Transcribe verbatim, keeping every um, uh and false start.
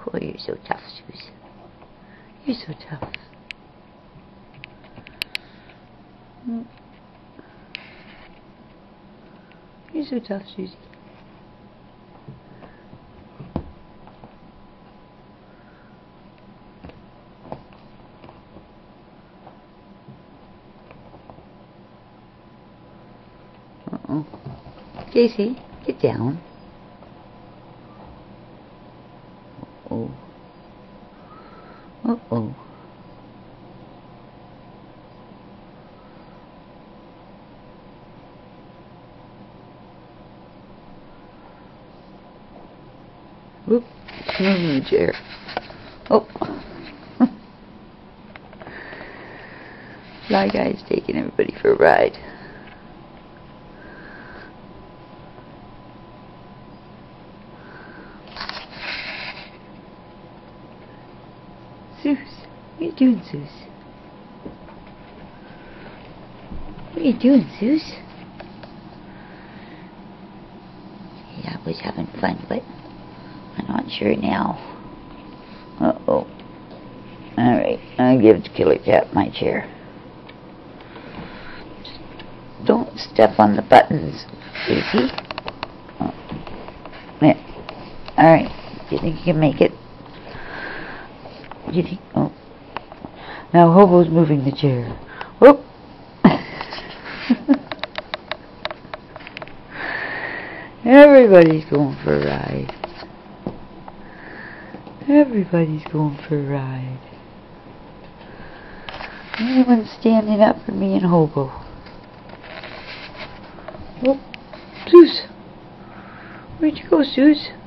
Oh, you're so tough, Susie. You're so tough. Mm. You're so tough, Susie. Uh-oh. Casey, get down. Uh-oh. Uh-oh. Whoop. Moving the chair. Oh. Fly Guy's taking everybody for a ride. Suze, what are you doing, Suze? What are you doing, Suze? Yeah, I was having fun, but I'm not sure now. Uh-oh. Alright, I'll give Killer Cat my chair. Just don't step on the buttons, Casey. Oh. There. Alright, do you think you can make it? Do you think? Oh. Now Hobo's moving the chair. Whoop! Everybody's going for a ride. Everybody's going for a ride. Anyone's standing up for me and Hobo. Whoop! Suze! Where'd you go, Suze?